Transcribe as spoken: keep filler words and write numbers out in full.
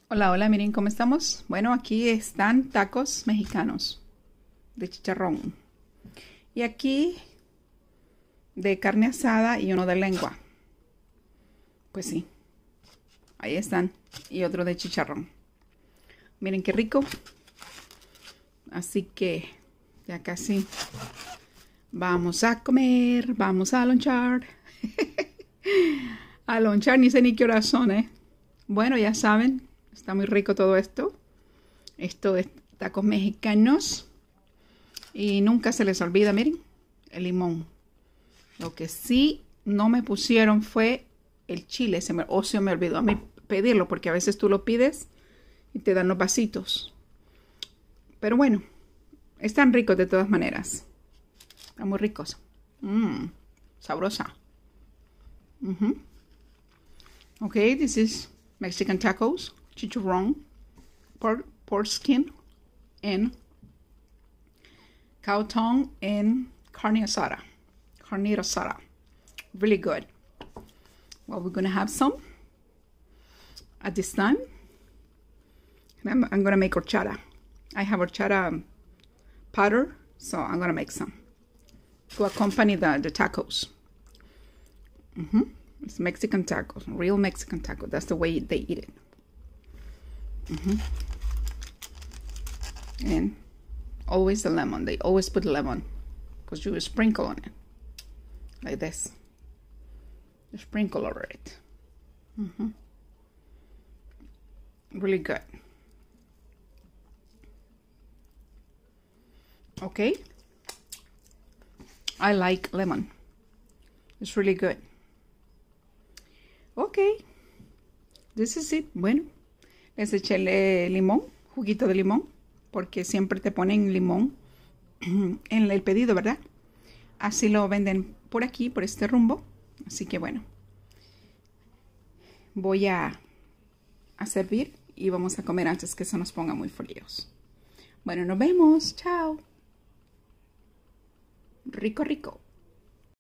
Hola, hola, miren cómo estamos. Bueno, aquí están tacos mexicanos de chicharrón. Y aquí de carne asada y uno de lengua. Pues sí, ahí están. Y otro de chicharrón. Miren qué rico. Así que ya casi vamos a comer, vamos a lonchar. A lonchar, ni sé ni qué horas son, ¿eh? Bueno, ya saben, está muy rico todo esto. Esto es tacos mexicanos. Y nunca se les olvida, miren, el limón. Lo que sí no me pusieron fue el chile. Se me, o se me olvidó a mí pedirlo, porque a veces tú lo pides y te dan los vasitos. Pero bueno, están ricos de todas maneras. Están muy ricos. Mmm, sabrosa. Uh-huh. Okay, this is Mexican tacos, chicharrón, pork, pork skin, and cow tongue, and carne asada. Carne asada. Really good. Well, we're going to have some at this time. I'm, I'm going to make horchata. I have horchata powder, so I'm going to make some to accompany the, the tacos. Mm-hmm. It's Mexican tacos, real Mexican taco. That's the way they eat it. Mm-hmm. And always the lemon. They always put lemon because you sprinkle on it like this. You sprinkle over it. Mm-hmm. Really good. Okay. I like lemon. It's really good. Ok, this is it. Bueno, les eché limón, juguito de limón, porque siempre te ponen limón en el pedido, ¿verdad? Así lo venden por aquí, por este rumbo. Así que bueno, voy a, a servir y vamos a comer antes que se nos ponga muy fríos. Bueno, nos vemos. Chao. Rico, rico.